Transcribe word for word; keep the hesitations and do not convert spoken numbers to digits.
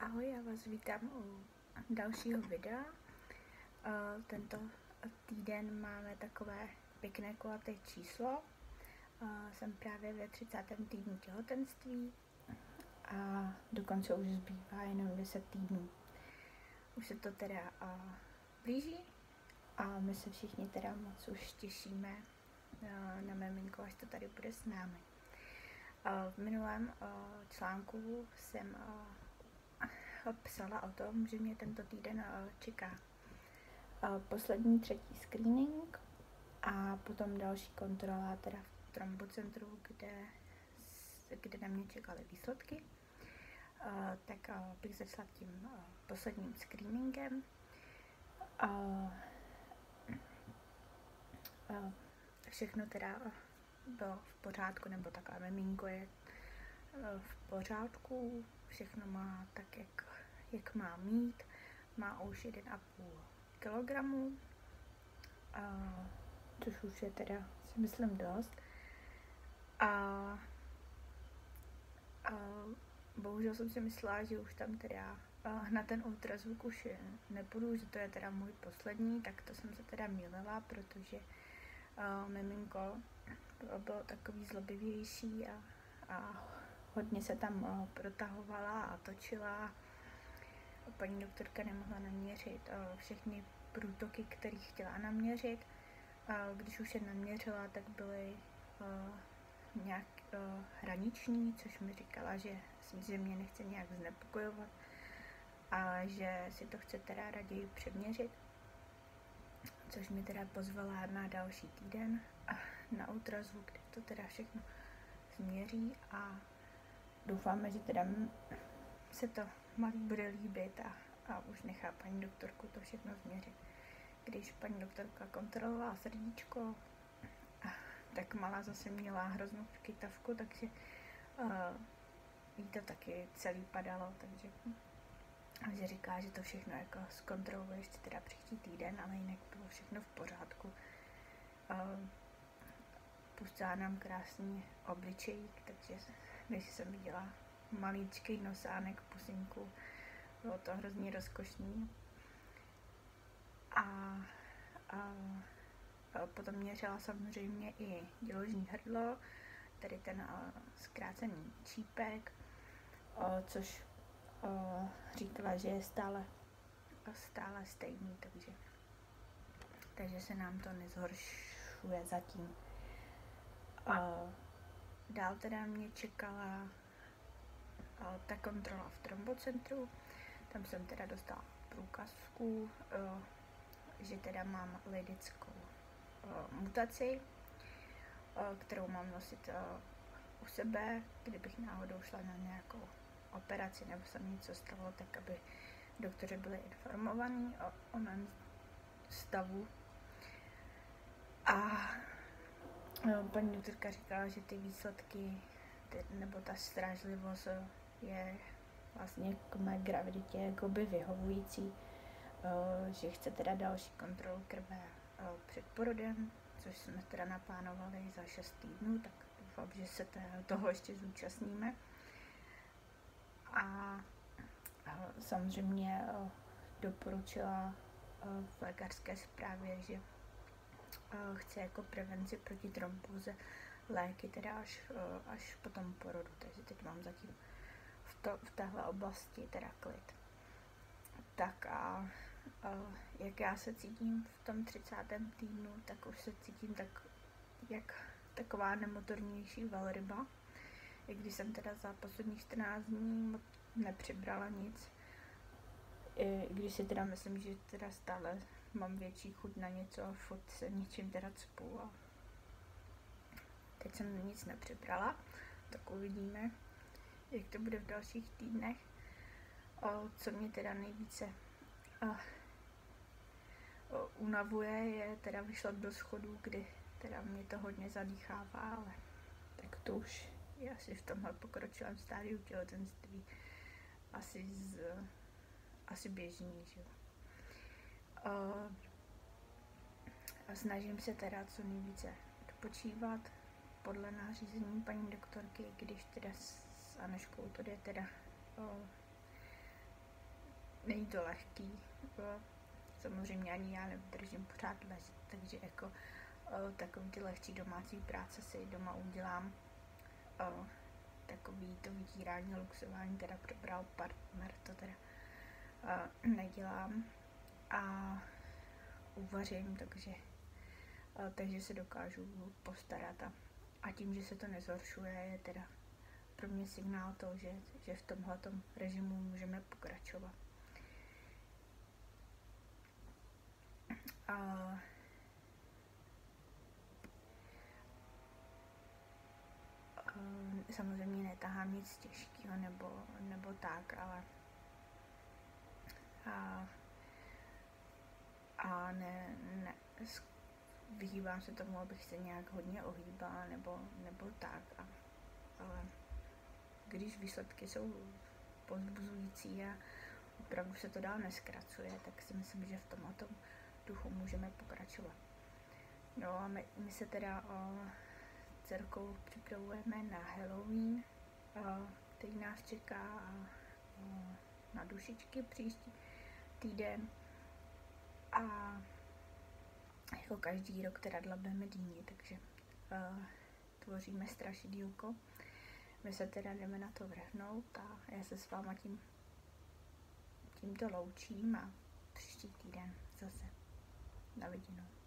Ahoj, já vás vítám u dalšího videa. Tento týden máme takové pěkné kulaté číslo. Jsem právě ve třicátém týdnu těhotenství a dokonce už zbývá jenom deset týdnů. Už se to teda blíží a my se všichni teda moc už těšíme na miminko, až to tady bude s námi. V minulém článku jsem psala o tom, že mě tento týden čeká poslední třetí screening a potom další kontrola teda v trombocentru, kde, kde na mě čekaly výsledky. Tak bych začala tím posledním screeningem. Všechno teda bylo v pořádku, nebo takové miminko je v pořádku, všechno má tak, jak, jak má mít, má už jeden a půl kilogramu, což už je teda, si myslím, dost. A, a bohužel jsem si myslela, že už tam teda na ten ultrazvuk už nepůjdu, že to je teda můj poslední, tak to jsem se teda mýlila, protože uh, miminko bylo takový zlobivější a, a hodně se tam uh, protahovala a točila. Paní doktorka nemohla naměřit uh, všechny průtoky, které chtěla naměřit. Uh, když už je naměřila, tak byly uh, nějak uh, hraniční, což mi říkala, že, že mě nechce nějak znepokojovat a že si to chce teda raději přeměřit. Což mi teda pozvala na další týden na ultrazvuk, kde to teda všechno změří a doufáme, že teda se to malý bude líbit a, a už nechá paní doktorku to všechno změřit. Když paní doktorka kontrolovala srdíčko, tak malá zase měla hroznou kytavku, takže uh, jí to taky celý padalo, takže že říká, že to všechno jako zkontroluje ještě teda příští týden, ale jinak bylo všechno v pořádku. Uh, pustila nám krásný obličejík, takže když jsem viděla maličký nosánek, pusinku, bylo to hrozně rozkošný. A, a, a potom měřila samozřejmě i děložní hrdlo, tedy ten a, zkrácený čípek, a, což a, říkala, že je stále, stále stejný, takže, takže se nám to nezhoršuje zatím. A, dál teda mě čekala a, ta kontrola v trombocentru, tam jsem teda dostala průkazku, a, že teda mám lidickou uh, mutaci, uh, kterou mám nosit uh, u sebe, kdybych náhodou šla na nějakou operaci nebo se mi něco stalo, tak aby doktoři byli informovaní o, o mém stavu. A uh, paní doktorka říkala, že ty výsledky ty, nebo ta strážlivost je vlastně k mé graviditě jakoby vyhovující. Uh, že chce teda další kontrolu krve uh, před porodem, což jsme teda naplánovali za šest týdnů, tak doufám, že se toho ještě zúčastníme. A uh, samozřejmě uh, doporučila uh, v lékařské zprávě, že uh, chce jako prevenci proti trombóze léky teda až, uh, až po tom porodu, takže teď mám zatím v, to, v téhle oblasti teda klid. Tak a Uh, jak já se cítím v tom třicátém týdnu, tak už se cítím tak, jak taková nemotornější velryba. I když jsem teda za posledních čtrnáct dní nepřibrala nic. I když si teda myslím, že teda stále mám větší chuť na něco a furt se ničím teda cpu. A teď jsem nic nepřibrala, tak uvidíme, jak to bude v dalších týdnech. O, co mě teda nejvíce uh, unavuje, je teda vyšlat do schodů, kdy teda mě to hodně zadýchává, ale tak to už je asi v tomhle pokročilém stádiu těhotenství asi z, asi běžný, že? Uh, a snažím se teda co nejvíce odpočívat podle nařízení paní doktorky, když teda s Aneškou to jde teda uh, není to lehký, jako, samozřejmě ani já nevydržím pořád ležet, takže jako uh, takový ty lehčí domácí práce si doma udělám. Uh, takový to vytírání, luxování teda probral partner, to teda uh, nedělám a uvařím, takže, uh, takže se dokážu postarat a, a tím, že se to nezhoršuje, je teda pro mě signál toho, že, že v tomhletom režimu můžeme pokračovat. Uh, samozřejmě netahám nic těžkého nebo, nebo tak, ale a, a ne, ne, vyhýbám se tomu, abych se nějak hodně ohýbala nebo, nebo tak, a, ale když výsledky jsou povzbuzující a opravdu se to dál neskracuje, tak si myslím, že v tomhle duchu můžeme pokračovat. No a my, my se teda o, dcerkou připravujeme na Halloween, o, který nás čeká, a o, na dušičky příští týden. A jako každý rok teda dlabeme dýni, takže o, tvoříme strašidílko. My se teda jdeme na to vrhnout a já se s váma tím, tímto loučím a příští týden zase. Na viděnou.